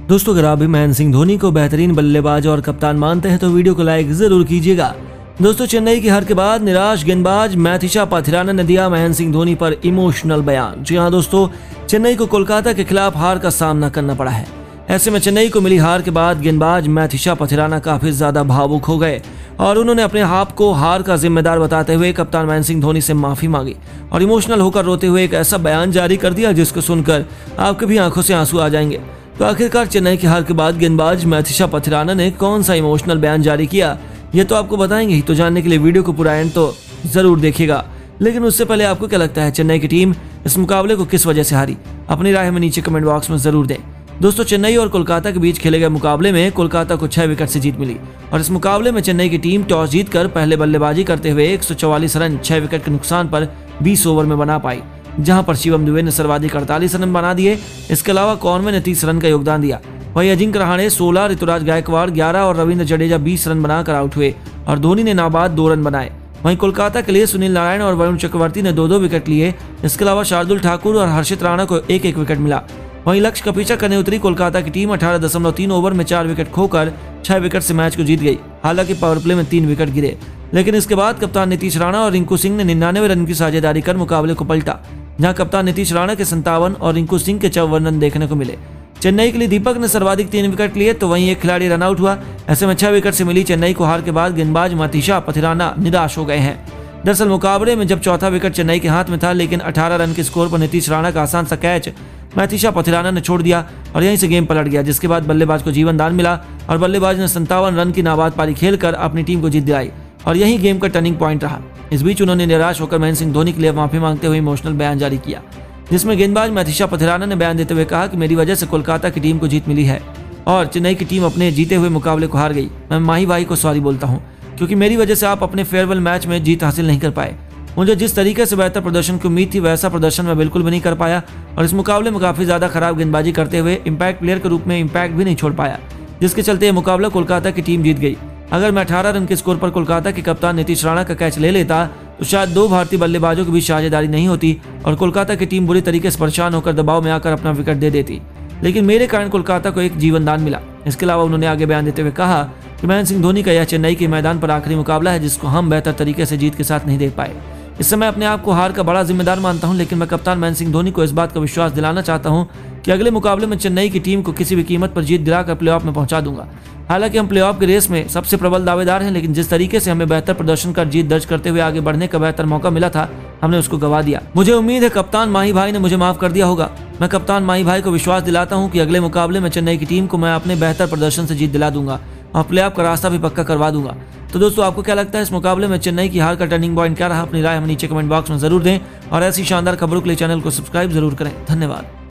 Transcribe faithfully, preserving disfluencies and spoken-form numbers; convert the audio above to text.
दोस्तों अगर आप भी महेंद्र सिंह धोनी को बेहतरीन बल्लेबाज और कप्तान मानते हैं तो वीडियो को लाइक जरूर कीजिएगा। दोस्तों चेन्नई की हार के बाद निराश गेंदबाज मैथिशा पाथिराना ने दिया महेंद्र सिंह धोनी पर इमोशनल बयान। जी हां दोस्तों, चेन्नई को कोलकाता के खिलाफ हार का सामना करना पड़ा है। ऐसे में चेन्नई को मिली हार के बाद गेंदबाज मैथिशा पाथिराना काफी ज्यादा भावुक हो गए और उन्होंने अपने आप को हार का जिम्मेदार बताते हुए कप्तान महेंद्र सिंह धोनी से माफी मांगी और इमोशनल होकर रोते हुए एक ऐसा बयान जारी कर दिया जिसको सुनकर आपके भी आंखों से आंसू आ जाएंगे। तो आखिरकार चेन्नई की हार के बाद गेंदबाज मैथिशा पाथिराना ने कौन सा इमोशनल बयान जारी किया, ये तो आपको बताएंगे ही। तो जानने के लिए वीडियो को पूरा एंड तो जरूर देखिएगा। लेकिन उससे पहले आपको क्या लगता है चेन्नई की टीम इस मुकाबले को किस वजह से हारी, अपनी राय हमें नीचे कमेंट बॉक्स में जरूर दें। दोस्तों चेन्नई और कोलकाता के बीच खेले गए मुकाबले में कोलकाता को छह विकेट से जीत मिली और इस मुकाबले में चेन्नई की टीम टॉस जीतकर पहले बल्लेबाजी करते हुए एक सौ चौवालीस रन छह विकेट के नुकसान पर बीस ओवर में बना पाई, जहां पर शिवम दुबे ने सर्वाधिक अड़तालीस रन बना दिए। इसके अलावा कॉर्नवे ने तीस रन का योगदान दिया। वहीं अजिंक्य रहाणे सोलह, ऋतुराज गायकवाड़ ग्यारह और रविंद्र जडेजा बीस रन बनाकर आउट हुए और धोनी ने नाबाद दो रन बनाए। वहीं कोलकाता के लिए सुनील नारायण और वरुण चक्रवर्ती ने दो दो विकेट लिए। इसके अलावा शार्दुल ठाकुर और हर्षित राणा को एक एक विकेट मिला। वहीं लक्ष्य कपिचा करने उतरी कोलकाता की टीम अठारह दशमलव तीन ओवर में चार विकेट खोकर छह विकेट से मैच को जीत गई। हालांकि पावर प्ले में तीन विकेट गिरे, लेकिन इसके बाद कप्तान नीतीश राणा और रिंकू सिंह ने निन्यानवे रन की साझेदारी कर मुकाबले को पलटा, जहां कप्तान नीतीश राणा के संतावन और रिंकू सिंह के चौवन रन देखने को मिले। चेन्नई के लिए दीपक ने सर्वाधिक तीन विकेट लिए तो वहीं एक खिलाड़ी रन आउट हुआ। ऐसे में छह विकेट से मिली चेन्नई को हार के बाद गेंदबाज मैथिशा पाथिराना निराश हो गए हैं। दरअसल मुकाबले में जब चौथा विकेट चेन्नई के हाथ में था, लेकिन अठारह रन के स्कोर पर नीतीश राणा का आसान सा कैच मैथिशा पाथिराना ने छोड़ दिया और यहीं से गेम पलट गया, जिसके बाद बल्लेबाज को जीवन दान मिला और बल्लेबाज ने संतावन रन की नाबाद पारी खेलकर अपनी टीम को जीत दिलाई और यही गेम का टर्निंग पॉइंट रहा। इस बीच उन्होंने निराश होकर महेंद्र सिंह धोनी के लिए माफी मांगते हुए इमोशनल बयान जारी किया, जिसमें गेंदबाज मैथिशा पाथिराना ने बयान देते हुए कहा कि मेरी वजह से कोलकाता की टीम को जीत मिली है और चेन्नई की टीम अपने जीते हुए मुकाबले को हार गई। मैं माही भाई को सॉरी बोलता हूँ क्योंकि मेरी वजह से आप अपने फेयरवेल मैच में जीत हासिल नहीं कर पाए। मुझे जिस तरीके से बेहतर प्रदर्शन की उम्मीद थी वैसा प्रदर्शन मैं बिल्कुल भी नहीं कर पाया और इस मुकाबले में काफी ज्यादा खराब गेंदबाजी करते हुए इम्पैक्ट प्लेयर के रूप में इम्पैक्ट भी नहीं छोड़ पाया, जिसके चलते यह मुकाबला कोलकाता की टीम जीत गई। अगर मैं अठारह रन के स्कोर पर कोलकाता के कप्तान नीतीश राणा का कैच ले लेता तो शायद दो भारतीय बल्लेबाजों के बीच साझेदारी नहीं होती और कोलकाता की टीम बुरी तरीके से परेशान होकर दबाव में आकर अपना विकेट दे देती, लेकिन मेरे कारण कोलकाता को एक जीवन दान मिला। इसके अलावा उन्होंने आगे बयान देते हुए कहा कि महेंद्र सिंह धोनी का यह चेन्नई के मैदान पर आखिरी मुकाबला है जिसको हम बेहतर तरीके से जीत के साथ नहीं देख पाए। इस समय अपने आप को हार का बड़ा जिम्मेदार मानता हूं, लेकिन मैं कप्तान महेंद्र सिंह धोनी को इस बात का विश्वास दिलाना चाहता हूं कि अगले मुकाबले में चेन्नई की टीम को किसी भी कीमत पर जीत दिलाकर प्लेऑफ में पहुंचा दूंगा। हालांकि हम प्लेऑफ की रेस में सबसे प्रबल दावेदार हैं, लेकिन जिस तरीके से हमें बेहतर प्रदर्शन कर जीत दर्ज करते हुए आगे बढ़ने का बेहतर मौका मिला था, हमने उसको गवा दिया। मुझे उम्मीद है कप्तान माही भाई ने मुझे माफ कर दिया होगा। मैं कप्तान माही भाई को विश्वास दिलाता हूँ कि अगले मुकाबले में चेन्नई की टीम को मैं अपने बेहतर प्रदर्शन से जीत दिला दूंगा और प्लेऑफ का रास्ता भी पक्का करवा दूंगा। तो दोस्तों आपको क्या लगता है इस मुकाबले में चेन्नई की हार का टर्निंग पॉइंट क्या रहा? अपनी राय हमें नीचे कमेंट बॉक्स में जरूर दें और ऐसी शानदार खबरों के लिए चैनल को सब्सक्राइब जरूर करें। धन्यवाद।